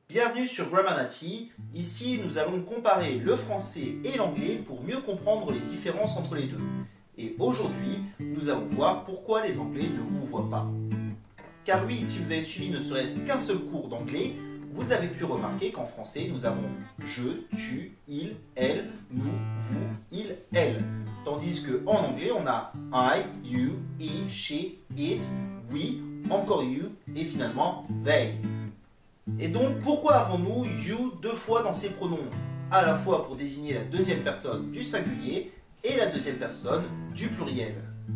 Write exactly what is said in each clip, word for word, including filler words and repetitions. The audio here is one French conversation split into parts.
Bienvenue sur Grammarnati. Ici, nous allons comparer le français et l'anglais pour mieux comprendre les différences entre les deux. Et aujourd'hui, nous allons voir pourquoi les Anglais ne vous voient pas. Car oui, si vous avez suivi ne serait-ce qu'un seul cours d'anglais, vous avez pu remarquer qu'en français, nous avons je, tu, il, elle, nous, vous, il, elle. Tandis qu'en anglais, on a I, you, he, she, it, we, encore you et finalement they. Et donc, pourquoi avons-nous you deux fois dans ces pronoms? À la fois pour désigner la deuxième personne du singulier et la deuxième personne du pluriel.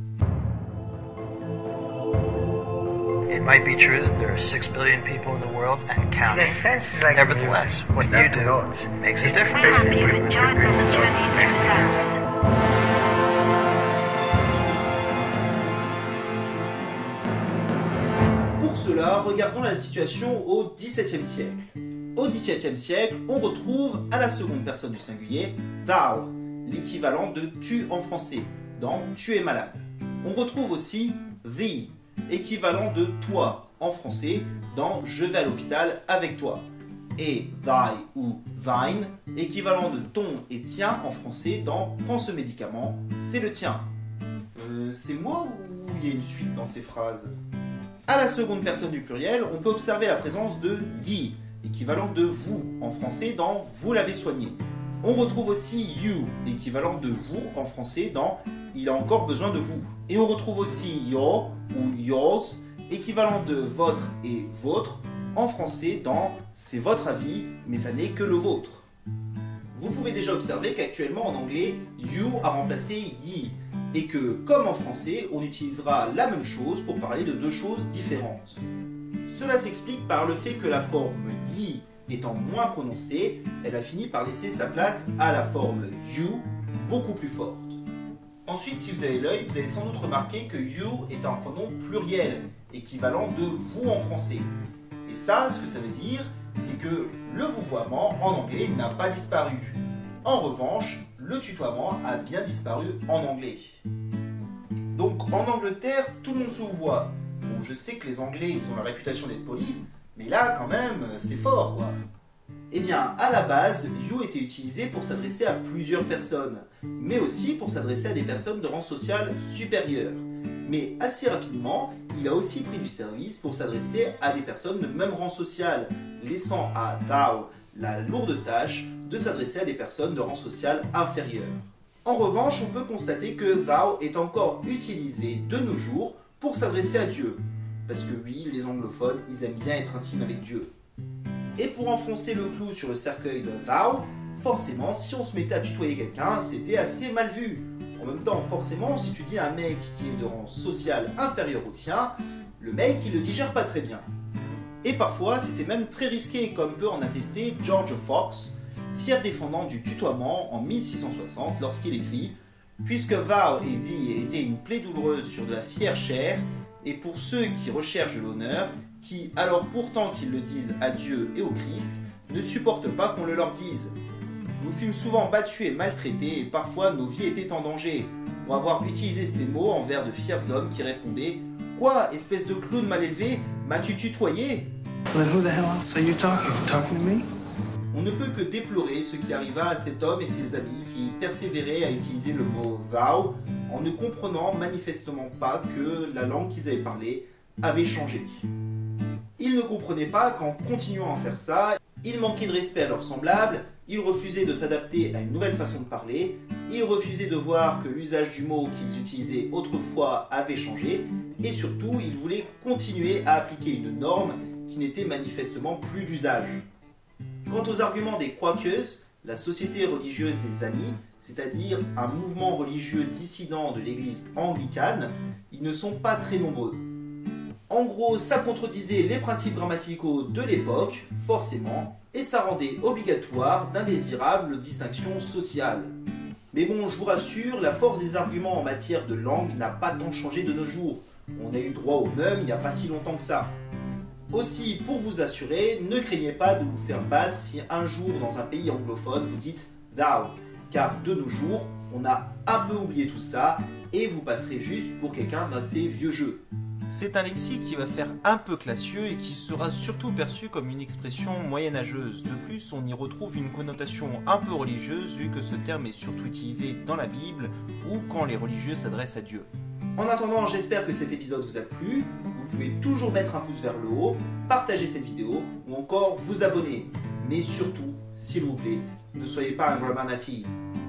It might be true that there are six billion people in the world and counting. Like Nevertheless, what you do notes. makes a difference. Pour cela, regardons la situation au dix-septième siècle. Au dix-septième siècle, on retrouve à la seconde personne du singulier thou, l'équivalent de tu en français, dans tu es malade. On retrouve aussi thee, équivalent de toi en français, dans je vais à l'hôpital avec toi. Et thy ou thine, équivalent de ton et tien en français, dans prends ce médicament, c'est le tien. Euh, c'est moi ou il y a une suite dans ces phrases? À la seconde personne du pluriel, on peut observer la présence de ye, équivalent de vous en français dans vous l'avez soigné. On retrouve aussi you, équivalent de vous en français dans il a encore besoin de vous. Et on retrouve aussi your ou yours, équivalent de votre et votre en français dans c'est votre avis, mais ça n'est que le vôtre. Vous pouvez déjà observer qu'actuellement en anglais, you a remplacé ye, et que, comme en français, on utilisera la même chose pour parler de deux choses différentes. Cela s'explique par le fait que la forme ye étant moins prononcée, elle a fini par laisser sa place à la forme you, beaucoup plus forte. Ensuite, si vous avez l'œil, vous avez sans doute remarqué que you est un pronom pluriel, équivalent de vous en français. Et ça, ce que ça veut dire, c'est que le vouvoiement en anglais n'a pas disparu. En revanche, le tutoiement a bien disparu en anglais. Donc en Angleterre, tout le monde se voit. Bon, je sais que les Anglais, ils ont la réputation d'être polis, mais là, quand même, c'est fort, quoi. Eh bien, à la base, you était utilisé pour s'adresser à plusieurs personnes, mais aussi pour s'adresser à des personnes de rang social supérieur. Mais assez rapidement, il a aussi pris du service pour s'adresser à des personnes de même rang social, laissant à thou la lourde tâche de s'adresser à des personnes de rang social inférieur. En revanche, on peut constater que thou est encore utilisé de nos jours pour s'adresser à Dieu. Parce que oui, les anglophones, ils aiment bien être intimes avec Dieu. Et pour enfoncer le clou sur le cercueil de thou, forcément, si on se mettait à tutoyer quelqu'un, c'était assez mal vu. En même temps, forcément, si tu dis à un mec qui est de rang social inférieur au tien, le mec, il le digère pas très bien. Et parfois, c'était même très risqué, comme peut en attester George Fox, fier défendant du tutoiement en mille six cent soixante, lorsqu'il écrit « Puisque thou et thee étaient une plaie douloureuse sur de la fière chair, et pour ceux qui recherchent l'honneur, qui, alors pourtant qu'ils le disent à Dieu et au Christ, ne supportent pas qu'on le leur dise. Nous fûmes souvent battus et maltraités, et parfois nos vies étaient en danger, pour avoir utilisé ces mots envers de fiers hommes qui répondaient « Quoi, espèce de clown mal élevé, m'as-tu tutoyé ?» Well, who the hell else are you talking? You talking to me? On ne peut que déplorer ce qui arriva à cet homme et ses amis qui persévéraient à utiliser le mot thou en ne comprenant manifestement pas que la langue qu'ils avaient parlée avait changé. Ils ne comprenaient pas qu'en continuant à faire ça, ils manquaient de respect à leurs semblables, ils refusaient de s'adapter à une nouvelle façon de parler, ils refusaient de voir que l'usage du mot qu'ils utilisaient autrefois avait changé, et surtout, ils voulaient continuer à appliquer une norme qui n'était manifestement plus d'usage. Quant aux arguments des Quakers, la société religieuse des Amis, c'est-à-dire un mouvement religieux dissident de l'église anglicane, ils ne sont pas très nombreux. En gros, ça contredisait les principes grammaticaux de l'époque, forcément, et ça rendait obligatoire d'indésirables distinctions sociales. Mais bon, je vous rassure, la force des arguments en matière de langue n'a pas tant changé de nos jours. On a eu droit au même il n'y a pas si longtemps que ça. Aussi, pour vous assurer, ne craignez pas de vous faire battre si un jour dans un pays anglophone vous dites « thou », car de nos jours, on a un peu oublié tout ça et vous passerez juste pour quelqu'un d'assez vieux jeu. C'est un lexique qui va faire un peu classieux et qui sera surtout perçu comme une expression moyenâgeuse. De plus, on y retrouve une connotation un peu religieuse vu que ce terme est surtout utilisé dans la Bible ou quand les religieux s'adressent à Dieu. En attendant, j'espère que cet épisode vous a plu. Vous pouvez toujours mettre un pouce vers le haut, partager cette vidéo ou encore vous abonner. Mais surtout, s'il vous plaît, ne soyez pas un grammar native.